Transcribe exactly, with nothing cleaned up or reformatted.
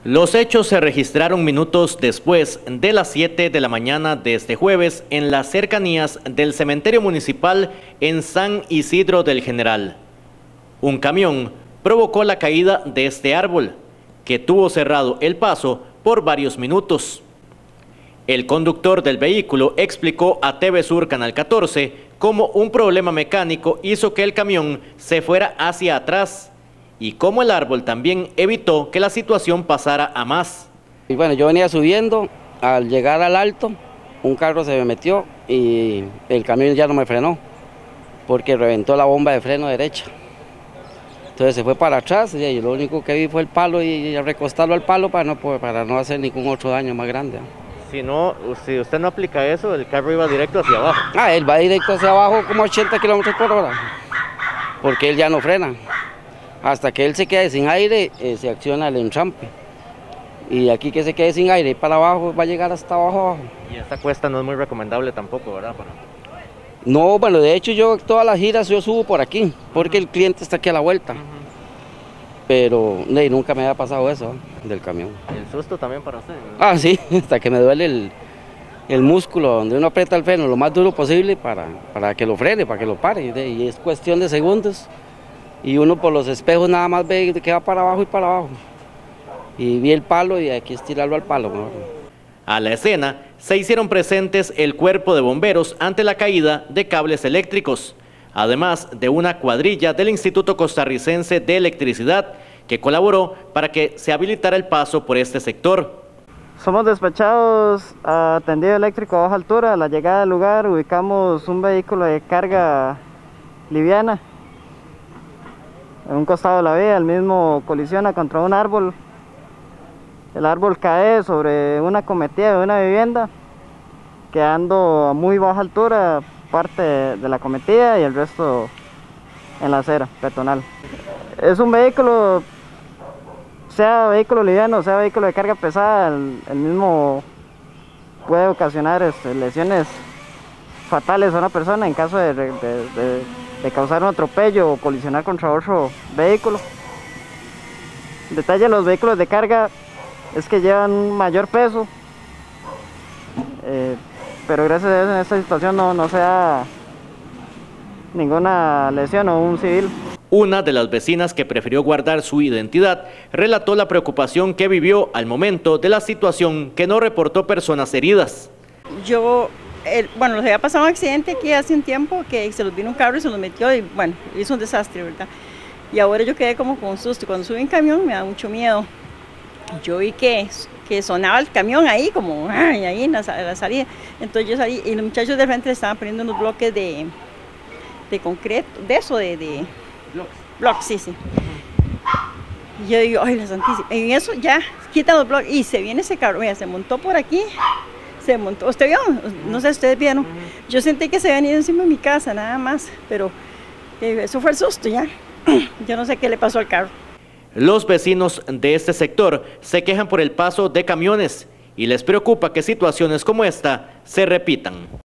Los hechos se registraron minutos después de las siete de la mañana de este jueves en las cercanías del cementerio municipal en San Isidro del General. Un camión provocó la caída de este árbol, que tuvo cerrado el paso por varios minutos. El conductor del vehículo explicó a T V Sur Canal catorce cómo un problema mecánico hizo que el camión se fuera hacia atrás y cómo el árbol también evitó que la situación pasara a más. Y bueno, yo venía subiendo, al llegar al alto, un carro se me metió y el camión ya no me frenó, porque reventó la bomba de freno derecha. Entonces se fue para atrás y lo único que vi fue el palo y recostarlo al palo para no, para no hacer ningún otro daño más grande. Si no, si usted no aplica eso, el carro iba directo hacia abajo. Ah, él va directo hacia abajo como ochenta kilómetros por hora, porque él ya no frena. Hasta que él se quede sin aire, eh, se acciona el entrampe. Y aquí que se quede sin aire y para abajo, va a llegar hasta abajo, abajo. Y esta cuesta no es muy recomendable tampoco, ¿verdad? Para... No, bueno, de hecho yo todas las giras yo subo por aquí, porque uh-huh. el cliente está aquí a la vuelta. Uh-huh. Pero nee, nunca me había pasado eso, ¿eh? Del camión. ¿Y el susto también para usted? ¿No? Ah, sí, hasta que me duele el, el músculo, donde uno aprieta el freno lo más duro posible para, para que lo frene, para que lo pare. Y es cuestión de segundos. Y uno por los espejos nada más ve que va para abajo y para abajo. Y vi el palo y hay que estirarlo al palo, ¿no? A la escena se hicieron presentes el cuerpo de bomberos ante la caída de cables eléctricos, además de una cuadrilla del Instituto Costarricense de Electricidad que colaboró para que se habilitara el paso por este sector. Somos despachados a tendido eléctrico a baja altura. A la llegada del lugar ubicamos un vehículo de carga liviana en un costado de la vía. El mismo colisiona contra un árbol. El árbol cae sobre una cometida de una vivienda, quedando a muy baja altura parte de la cometida y el resto en la acera peatonal. Es un vehículo, sea vehículo liviano, sea vehículo de carga pesada, el, el mismo puede ocasionar este, lesiones fatales a una persona en caso de, de, de, de causar un atropello o colisionar contra otro vehículo. El detalle de los vehículos de carga es que llevan un mayor peso, eh, pero gracias a Dios en esta situación no, no se da ninguna lesión o un civil. Una de las vecinas que prefirió guardar su identidad relató la preocupación que vivió al momento de la situación, que no reportó personas heridas. Yo, el, bueno, les había pasado un accidente aquí hace un tiempo que se los vino un carro y se los metió y bueno, hizo un desastre, ¿verdad? Y ahora yo quedé como con un susto. Cuando subí en camión me da mucho miedo. Yo vi que, que sonaba el camión ahí, como ay, ahí en la, en la salida. Entonces yo salí y los muchachos de frente le estaban poniendo unos bloques de, de concreto, de eso, de... de ¿Blocks? Blocks, sí, sí. Y yo digo, ay, la santísima. En eso ya quitan los bloques y se viene ese carro. Mira, se montó por aquí, se montó. ¿Usted vio? No sé si ustedes vieron. Yo sentí que se habían ido encima de mi casa, nada más. Pero eh, eso fue el susto ya. Yo no sé qué le pasó al carro. Los vecinos de este sector se quejan por el paso de camiones y les preocupa que situaciones como esta se repitan.